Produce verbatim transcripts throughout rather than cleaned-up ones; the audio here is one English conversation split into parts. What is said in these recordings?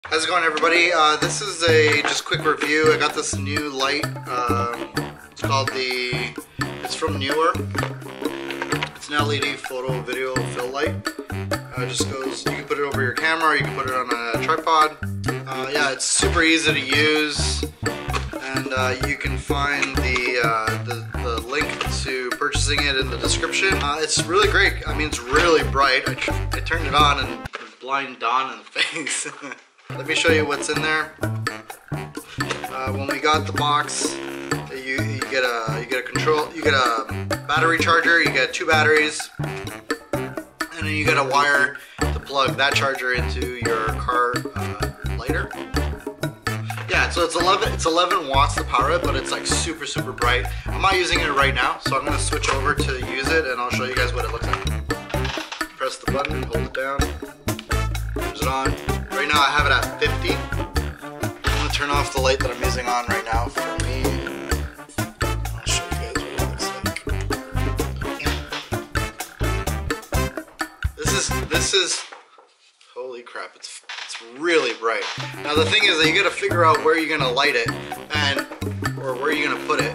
How's it going, everybody? Uh, this is a just quick review. I got this new light. Um, it's called the, it's from Neewer. It's an L E D photo video fill light. Uh, it just goes, you can put it over your camera, you can put it on a tripod. Uh, yeah, it's super easy to use. And uh, you can find the, uh, the, the link to purchasing it in the description. Uh, it's really great. I mean, it's really bright. I, tr I turned it on and blind Don in the face. Let me show you what's in there. Uh, when we got the box, you, you get a you get a control, you get a battery charger, you get two batteries, and then you get a wire to plug that charger into your car uh, lighter. Yeah, so it's eleven it's eleven watts to power it, but it's like super super bright. I'm not using it right now, so I'm gonna switch over to use it, and I'll show you guys what it looks like. Press the button, hold it down, turns it on. Right now I have it at fifty. I'm gonna turn off the light that I'm using on right now for me. I'll show you guys what it looks like. This is this is holy crap! It's it's really bright. Now the thing is that you got to figure out where you're gonna light it and or where you're gonna put it.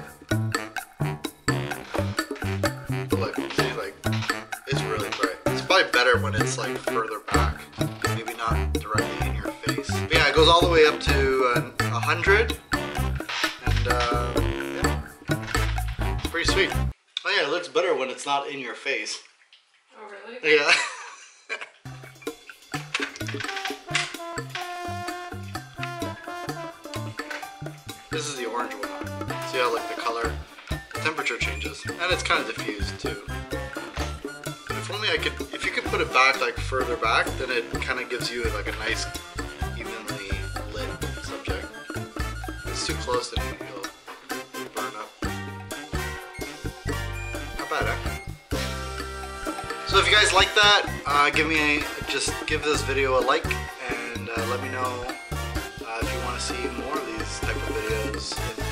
But look, see, like it's really bright. It's probably better when it's like further back. Maybe not directly in your face. But yeah, it goes all the way up to uh, one hundred. And uh, yeah, it's pretty sweet. Oh yeah, it looks better when it's not in your face. Oh really? Yeah. This is the orange one. See how like the color, the temperature changes. And it's kind of diffused too. If only I could, if you could put it back like further back, then it kind of gives you like a nice evenly lit subject. If it's too close, then you'll burn up. Not bad, eh? So if you guys like that, uh, give me a, just give this video a like, and uh, let me know uh, if you want to see more of these type of videos.